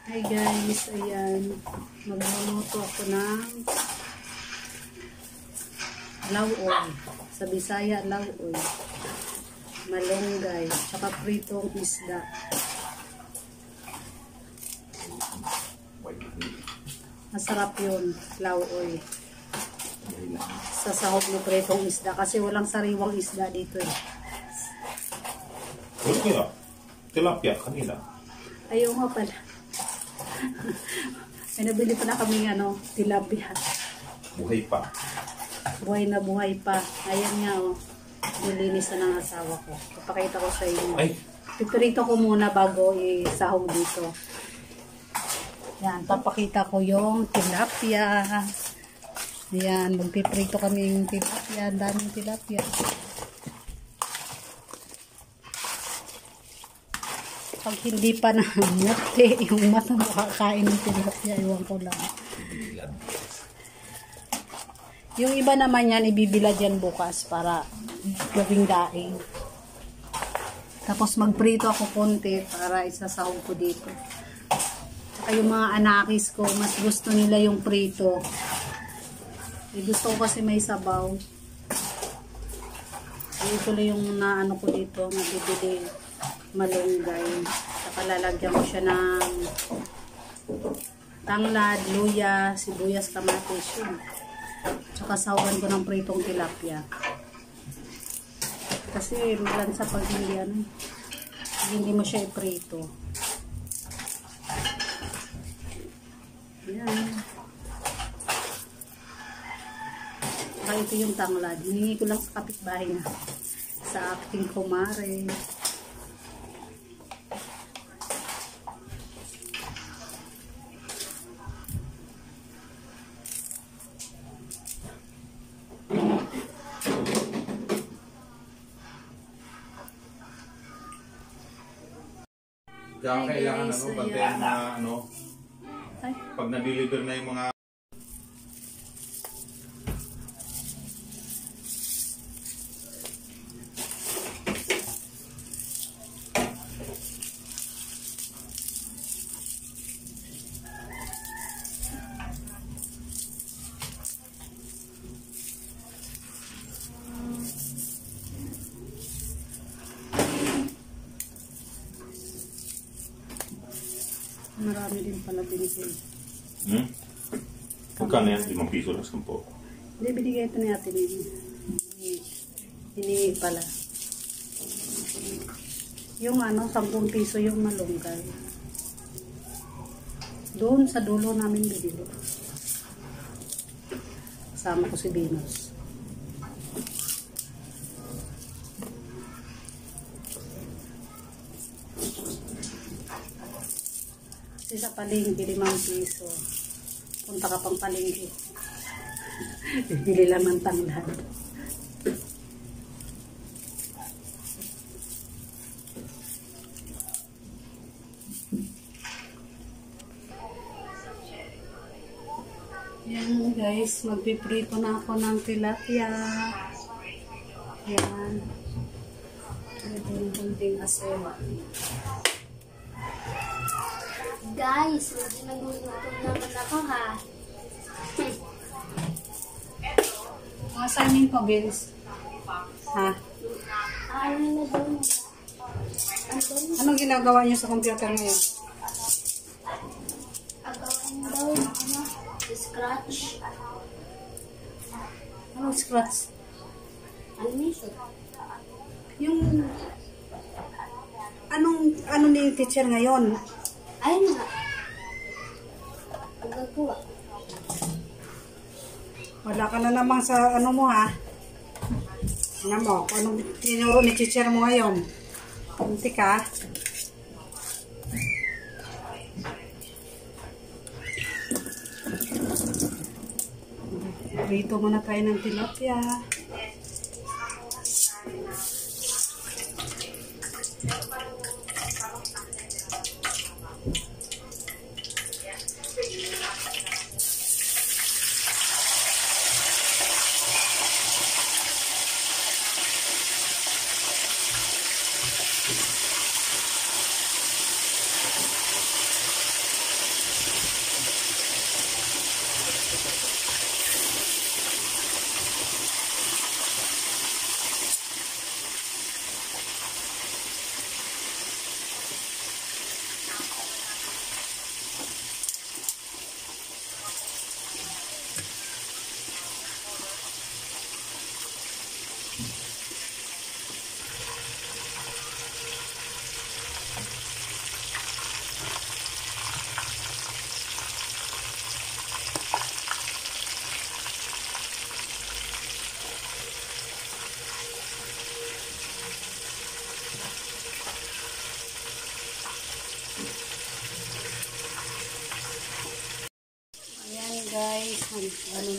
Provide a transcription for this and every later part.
Hi guys, ayan. Magluluto ako ng lauoy. Sa Bisaya, lauoy. Malunggay, tsaka pritong isda. Masarap yun, lauoy. Sa sahog ng pritong isda kasi walang sariwang isda dito eh. Kaya, tilapia kanila. Ayaw nga pala. Ay, nabili pa na kaming tilapia. Buhay pa. Buhay na buhay pa. Ayan nga nilinis na ng asawa ko. Papakita ko sa inyo. Ay. Pipirito ko muna bago isahog dito. Yan, papakita ko yung tilapia. Ayan, magpiprito kami yung tilapia. Ang daming tilapia. Pag hindi pa na muti, yung mata makakain ng tilapia, iwan ko lang. Yung iba naman yan, ibibilad yan bukas para gawing daing. Tapos magprito ako konti para isasahog ko dito. Saka yung mga anakis ko, mas gusto nila yung prito. Gusto ko kasi may sabaw. Ito lang yung naano ko dito, nabibili malunggay. Saka lalagyan ko siya ng tanglad, luya, sibuyas, kamatis yun. Saka sahugan ko ng pritong tilapia. Kasi malan sa pag hindi mo siya iprito. Yan. Saka ito yung tanglad. Hiningi ko lang sa kapitbahay na. Sa aking kumare. Kaya kailangan bantayan na Ay. pag na-deliver na yung mga marami din pala binigay. Magkano yan? 5 piso lang, 10. Hindi, binigay ito ni ate din. Hiningi pala. Yung 10 piso yung malunggay. Doon sa dulo namin bibili. Kasama ko si Venus. Kasi sa palengke, 5 piso. Punta ka pang palengke. Bibili lang ng tanglad. Yan guys, magpiprito na ako ng tilapia. Yan. Ito yung kunting asewa. Guys, nagluluto naman ako ha. Mga assignment ko, Vince. Ha? Ano na doon? Anong ginagawa niyo sa computer ngayon? Agawan daw, scratch. Anong scratch? Animation. Yung ano ni teacher ngayon? Ayun nga. Gagawa. Wala ka na namang sa mo ha. Ano mo, anong tinuro ni teacher mo ngayon? Kunti ka. Rito muna tayo ng tilapia.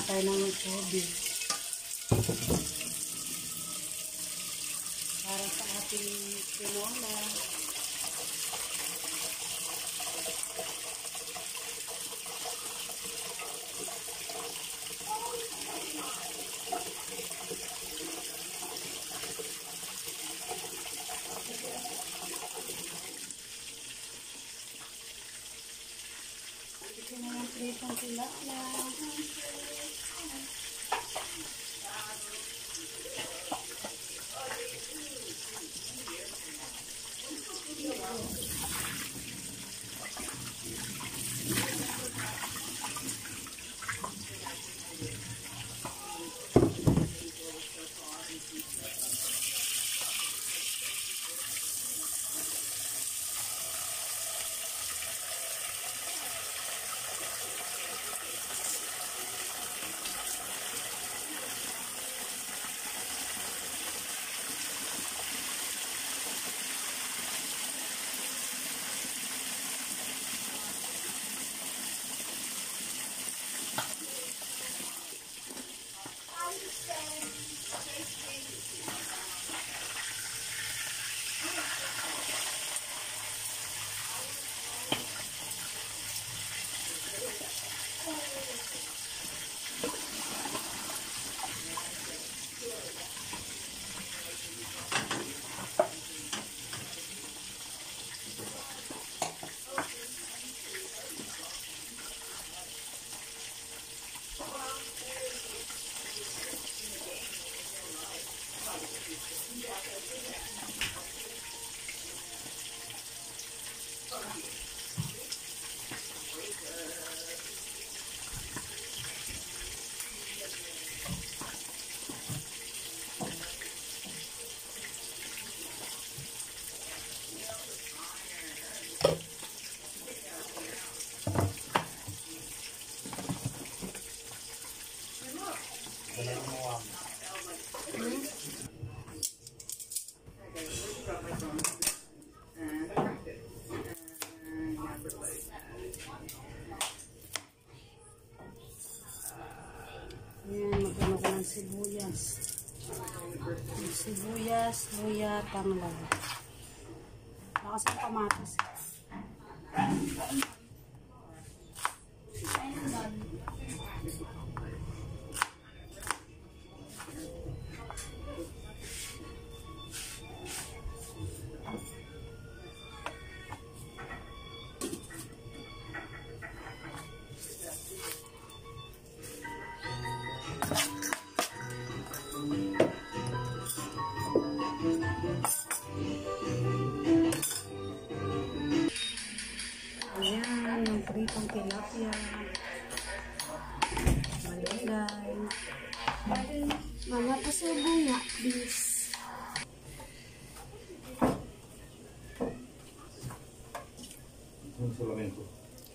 tayo ng tubig. Para sa ating tinola. Ito na yung pritong tilapia. Ayan, magano ko ng sibuyas. Sibuyas, luya, tanglad. Lakas ng kamatis. Ayan, yung pritong tilapia. Malagay. Mama, pasalubong nga, please. Yung salamin ko.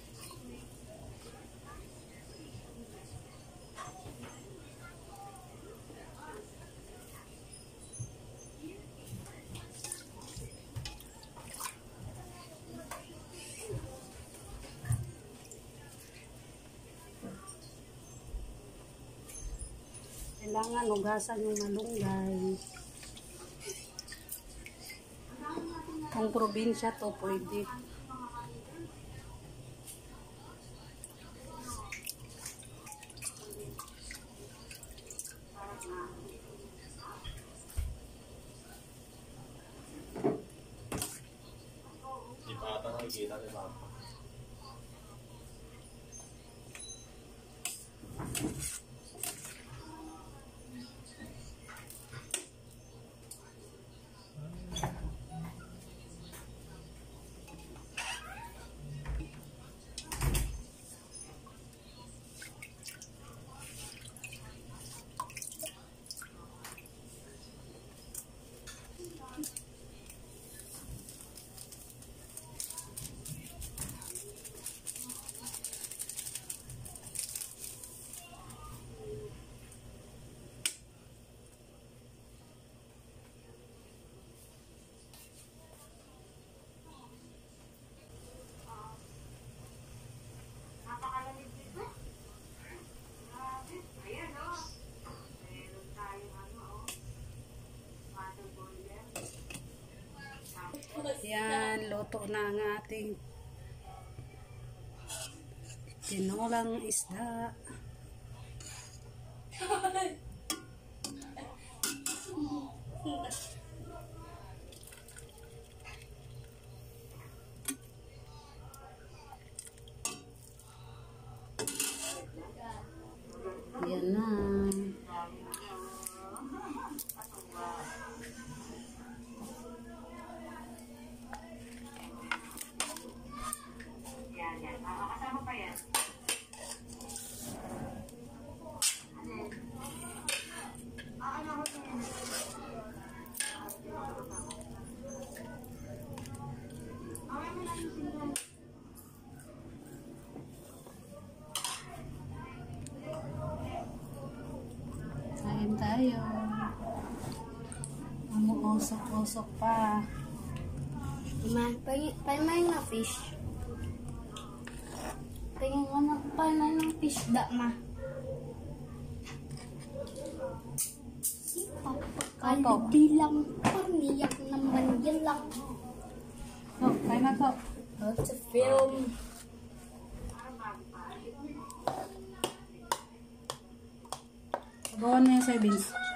Kailangan hugasan yung malunggay. Kung probinsya to, pwede. Di pa ata nakikita ni Papa. Yan, luto na ang ating tinolang isda. Yan na. Kain tayo. Usok-usok pa. Paimay na fish. Tingin ko na paimay ng fish da ma. Papakalibi lang. Paniyak naman yan lang. So, kain na to. Sa film. Gawan mo yung soybeans.